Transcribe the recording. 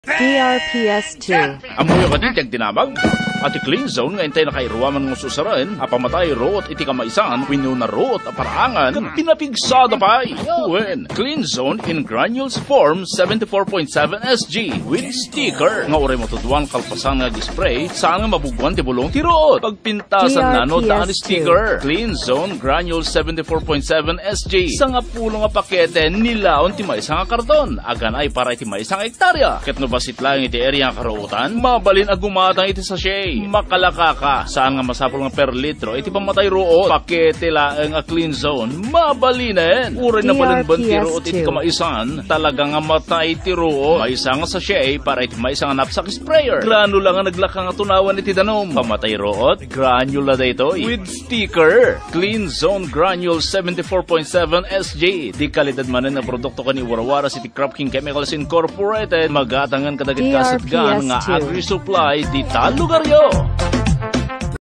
DRPS 2. Amoy ka tinamag. At Cleanzone nga intay na kairuaman ng susaran, apamatay root iti kamaisan, wino na root aparaangan, kan pinapigsada pa'y. When Cleanzone in granules form 74.7 SG with sticker. Nga ure mo tuduan kalpasan nga gispray, saan nga mabuguan ti bulong ti root. Pagpintasan nano daan ni sticker. Cleanzone granules 74.7 SG. Sa nga pulo nga pakete, nilaon ti maisang nga karton. Agan ay para iti maisang hektarya. Ket no basit lang iti area nga karuutan, mabalin agumatang iti sachet. Makalakaka, saan nga masapol nga per litro, iti pamatay root. Pakete laeng a Cleanzone, mabalinen. Uray na balinban ti root iti kamaisan, talaga nga matay ti root. Maisa nga sachet para iti maisa nga knapsack sprayer. Granula nga naglaka nga tunawan iti danom. Pamatay root, granula dayto with sticker. Cleanzone Granules 74.7 SG. Di kalidad manen na produkto kani Warawara City Crop King Chemicals Incorporated. Magatangan kadagit kasat gan nga agri-supply di tal lugar yo.